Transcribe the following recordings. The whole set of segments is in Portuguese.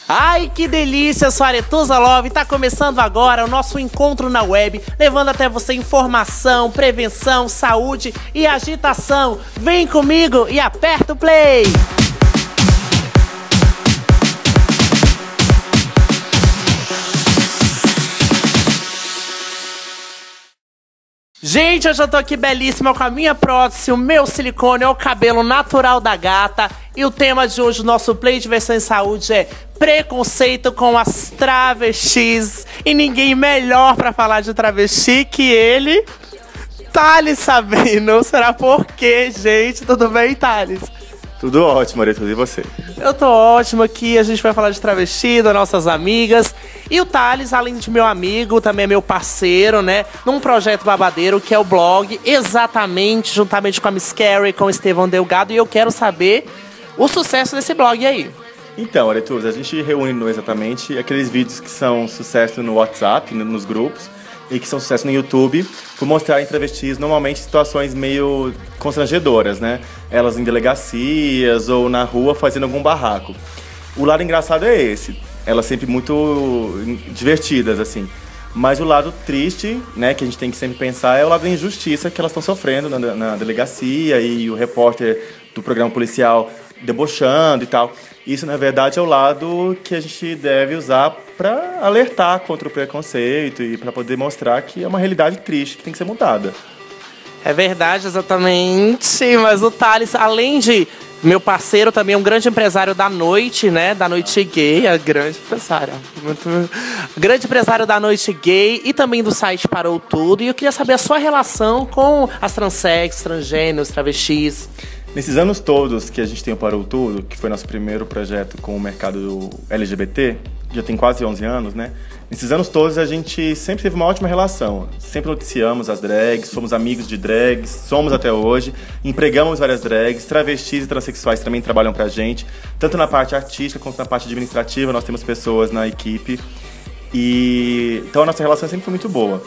Ai, que delícia, eu sou a Aretusa Love e tá começando agora o nosso encontro na web, levando até você informação, prevenção, saúde e agitação. Vem comigo e aperta o play! Gente, hoje eu tô aqui belíssima com a minha prótese, o meu silicone, é o cabelo natural da gata. E o tema de hoje, o nosso Play Diversão e Saúde, é preconceito com as travestis. E ninguém melhor pra falar de travesti que ele, Thales Sabino. Será por quê, gente? Tudo bem, Thales? Tudo ótimo, Aretusa, e você? Eu tô ótimo aqui, a gente vai falar de travesti, das nossas amigas. E o Thales, além de meu amigo, também é meu parceiro, né? Num projeto babadeiro, que é o blog, exatamente, juntamente com a Miss Carrie, com o Estevão Delgado. E eu quero saber o sucesso desse blog aí. Então, Aretusa, a gente reúne exatamente aqueles vídeos que são sucesso no WhatsApp, nos grupos, e que são sucesso no YouTube, por mostrar em travestis normalmente situações meio constrangedoras, né? Elas em delegacias ou na rua fazendo algum barraco. O lado engraçado é esse, elas sempre muito divertidas, assim. Mas o lado triste, né, que a gente tem que sempre pensar, é o lado da injustiça que elas estão sofrendo na delegacia e o repórter do programa policial debochando e tal. Isso, na verdade, é o lado que a gente deve usar para alertar contra o preconceito e para poder mostrar que é uma realidade triste que tem que ser mudada. É verdade, exatamente. Mas o Thales, além de meu parceiro, também é um grande empresário da noite, né? Da noite gay, a grande empresária. Grande empresário da noite gay e também do site Parou Tudo. E eu queria saber a sua relação com as transsex, transgêneros, travestis. Nesses anos todos que a gente tem o Parou Tudo, que foi nosso primeiro projeto com o mercado LGBT, já tem quase 11 anos, né? Nesses anos todos a gente sempre teve uma ótima relação. Sempre noticiamos as drags, fomos amigos de drags, somos até hoje, empregamos várias drags, travestis e transexuais também trabalham pra gente, tanto na parte artística quanto na parte administrativa, nós temos pessoas na equipe. Então a nossa relação sempre foi muito boa.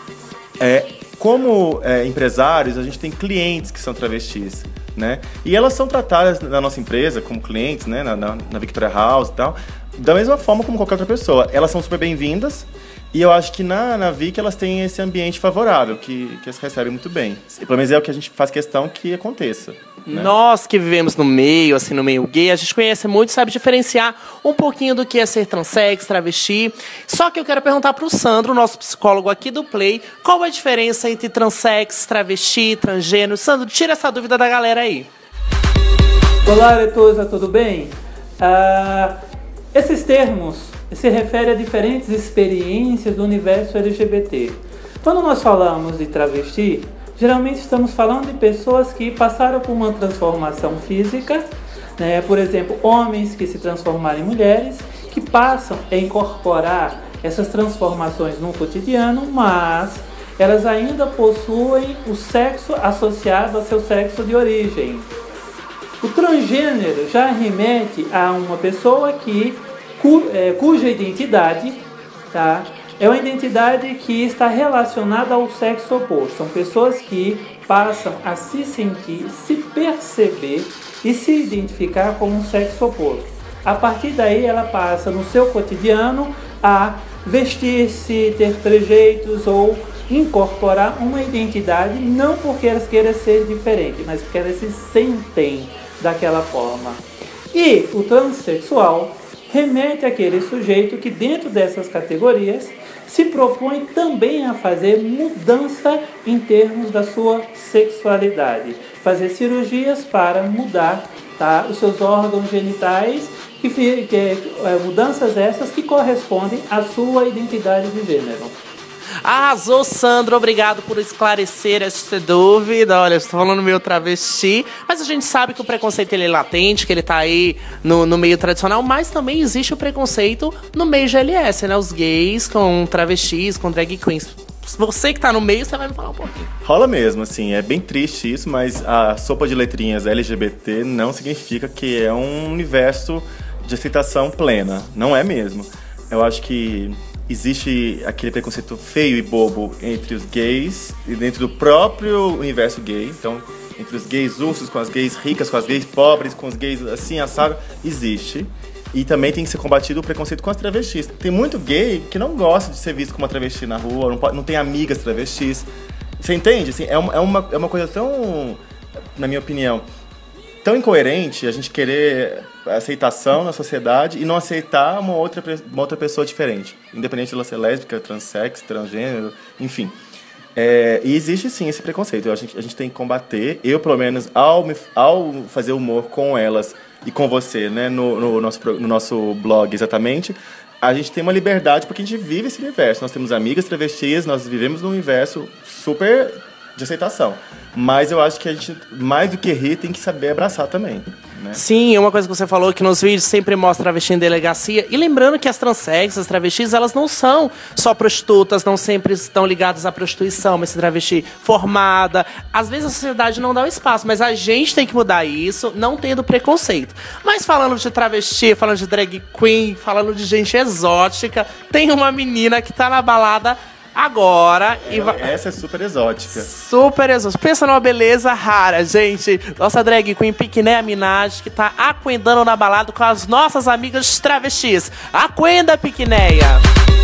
Como empresários, a gente tem clientes que são travestis, né? E elas são tratadas na nossa empresa como clientes, né? Na Victoria House e tal, da mesma forma como qualquer outra pessoa. Elas são super bem-vindas e eu acho que na Vic elas têm esse ambiente favorável, que elas recebem muito bem. E pelo menos é o que a gente faz questão que aconteça. Né? Nós que vivemos no meio, assim, no meio gay, a gente conhece muito, sabe diferenciar um pouquinho do que é ser transsex, travesti. Só que eu quero perguntar pro Sandro, nosso psicólogo aqui do Play, qual a diferença entre transsex, travesti, transgênero? Sandro, tira essa dúvida da galera aí. Olá, Aretusa, tudo bem? Esses termos se referem a diferentes experiências do universo LGBT. Quando nós falamos de travesti, geralmente estamos falando de pessoas que passaram por uma transformação física, né? Por exemplo, homens que se transformaram em mulheres, que passam a incorporar essas transformações no cotidiano, mas elas ainda possuem o sexo associado ao seu sexo de origem. O transgênero já remete a uma pessoa cuja identidade, tá, é uma identidade que está relacionada ao sexo oposto. São pessoas que passam a se sentir, se perceber e se identificar com o sexo oposto. A partir daí ela passa no seu cotidiano a vestir-se, ter trejeitos ou incorporar uma identidade, não porque elas queiram ser diferentes, mas porque elas se sentem daquela forma. E o transexual remete àquele sujeito que dentro dessas categorias se propõe também a fazer mudança em termos da sua sexualidade, fazer cirurgias para mudar, tá, os seus órgãos genitais, mudanças essas que correspondem à sua identidade de gênero. Arrasou, Sandro. Obrigado por esclarecer essa dúvida. Olha, estou falando meio travesti, mas a gente sabe que o preconceito ele é latente, que ele tá aí no meio tradicional, mas também existe o preconceito no meio GLS, né? Os gays com travestis, com drag queens. Você que tá no meio, você vai me falar um pouquinho. Rola mesmo, assim, é bem triste isso, mas a sopa de letrinhas LGBT não significa que é um universo de aceitação plena. Não é mesmo. Eu acho que existe aquele preconceito feio e bobo entre os gays e dentro do próprio universo gay. Então, entre os gays ursos, com as gays ricas, com as gays pobres, com os gays assim, assado, existe. E também tem que ser combatido o preconceito com as travestis. Tem muito gay que não gosta de ser visto como uma travesti na rua, não tem amigas travestis. Você entende? Assim, é uma coisa tão, na minha opinião, tão incoerente a gente querer aceitação na sociedade e não aceitar uma outra pessoa diferente. Independente de ela ser lésbica, transsex, transgênero, enfim. E existe sim esse preconceito. A gente tem que combater. Eu, pelo menos, ao fazer humor com elas e com você, né, no nosso blog exatamente, a gente tem uma liberdade porque a gente vive esse universo. Nós temos amigas travestis, nós vivemos num universo super de aceitação. Mas eu acho que a gente, mais do que rir, tem que saber abraçar também. Né? Sim, uma coisa que você falou, que nos vídeos sempre mostra travesti em delegacia. E lembrando que as transexas, as travestis, elas não são só prostitutas, não sempre estão ligadas à prostituição, mas travesti formada. Às vezes a sociedade não dá o espaço, mas a gente tem que mudar isso, não tendo preconceito. Mas falando de travesti, falando de drag queen, falando de gente exótica, tem uma menina que tá na balada agora. Essa é super exótica. Super exótica. Pensa numa beleza rara, gente. Nossa drag queen Piquinéia Minaj, que tá aquendando na balada com as nossas amigas travestis. Aquenda, Piquinéia!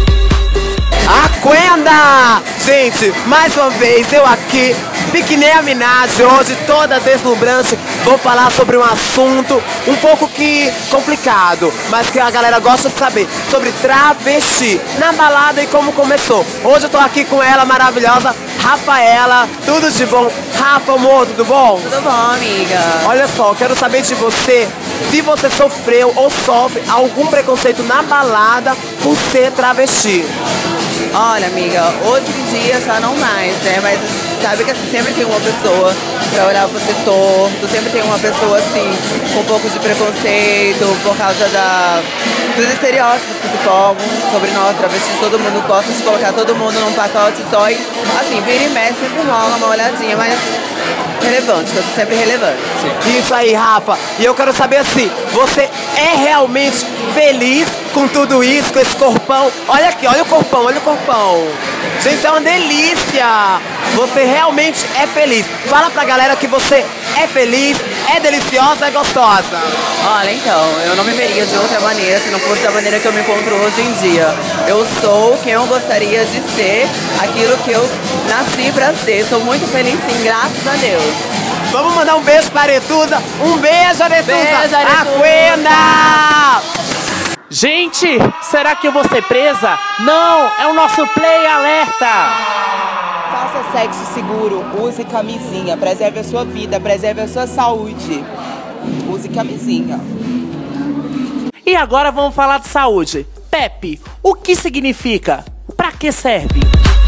Aquenda! Gente, mais uma vez eu aqui, Piquinéia Minaj, hoje toda deslumbrante. Vou falar sobre um assunto um pouco que complicado, mas que a galera gosta de saber, sobre travesti na balada e como começou. Hoje eu tô aqui com ela maravilhosa, Rafaela. Tudo de bom? Rafa, amor, tudo bom? Tudo bom, amiga. Olha só, quero saber de você, se você sofreu ou sofre algum preconceito na balada por ser travesti. Olha, amiga, hoje em dia já não mais, né? Mas sabe que assim, sempre tem uma pessoa pra olhar você torto, sempre tem uma pessoa assim, com um pouco de preconceito, por causa dos estereótipos que se formam sobre nós, travestis. Todo mundo gosta de colocar todo mundo num pacote só e, assim, vira e mexe, sempre rola uma olhadinha, mas relevante, que eu sou sempre relevante. Isso aí, Rafa. E eu quero saber assim, você é realmente feliz com tudo isso, com esse corpão? Olha aqui, olha o corpão, olha o corpão. Gente, é uma delícia. Você realmente é feliz. Fala pra galera que você é feliz, é deliciosa, é gostosa. Olha, então, eu não me veria de outra maneira se não fosse da maneira que eu me encontro hoje em dia. Eu sou quem eu gostaria de ser, aquilo que eu nasci pra ser. Sou muito feliz, sim, graças a Deus. Vamos mandar um beijo pra Aretusa. Um beijo, Aretusa. Beijo, Aretusa. Aquenda! Gente, será que eu vou ser presa? Não, é o nosso Play Alerta! Faça sexo seguro, use camisinha, preserve a sua vida, preserve a sua saúde. Use camisinha. E agora vamos falar de saúde. PEP, o que significa? Pra que serve?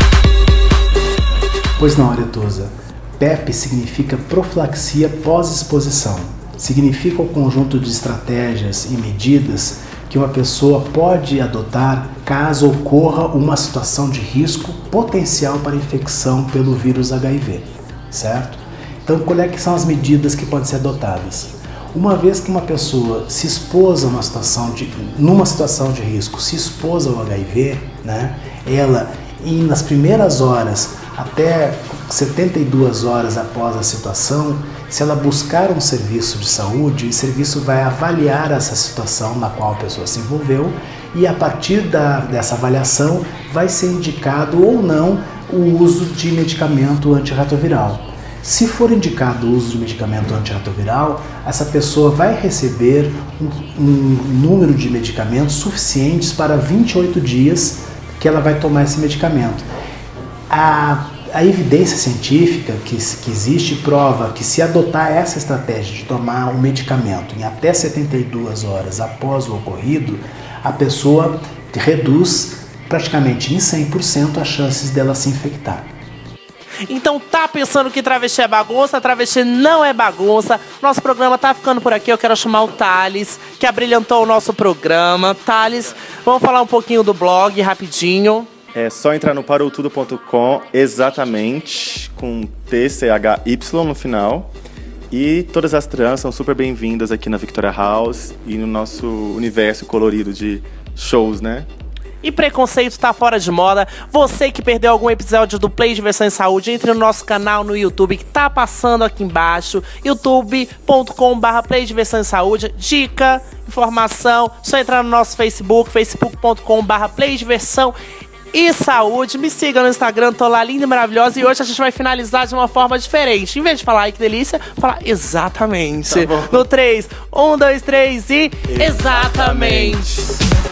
Pois não, Aretusa. PEP significa profilaxia pós-exposição. Significa o conjunto de estratégias e medidas que uma pessoa pode adotar caso ocorra uma situação de risco potencial para infecção pelo vírus HIV, certo? Então, quais é que são as medidas que podem ser adotadas? Uma vez que uma pessoa se expôs a numa situação de risco, se expôs ao HIV, né, ela, nas primeiras horas, até 72 horas após a situação, se ela buscar um serviço de saúde, o serviço vai avaliar essa situação na qual a pessoa se envolveu e a partir dessa avaliação vai ser indicado ou não o uso de medicamento antirretroviral. Se for indicado o uso de medicamento antirretroviral, essa pessoa vai receber um número de medicamentos suficientes para 28 dias que ela vai tomar esse medicamento. A evidência científica que existe prova que se adotar essa estratégia de tomar um medicamento em até 72 horas após o ocorrido, a pessoa reduz praticamente em 100% as chances dela se infectar. Então tá pensando que travesti é bagunça? Travesti não é bagunça. Nosso programa tá ficando por aqui. Eu quero chamar o Thales, que abrilhantou o nosso programa. Thales, vamos falar um pouquinho do blog rapidinho. É só entrar no paroutudo.com, exatamente, com TCHY no final. E todas as trans são super bem-vindas aqui na Victoria House e no nosso universo colorido de shows, né? E preconceito tá fora de moda. Você que perdeu algum episódio do Play Diversão em Saúde, entre no nosso canal no YouTube que tá passando aqui embaixo, youtube.com/Play Diversão em Saúde. Dica, informação, só entrar no nosso Facebook, facebook.com/Play Diversão e Saúde. Me siga no Instagram, tô lá linda e maravilhosa. E hoje a gente vai finalizar de uma forma diferente. Em vez de falar ai que delícia, falar exatamente. Tá bom. No 3, 1, 2, 3 e exatamente.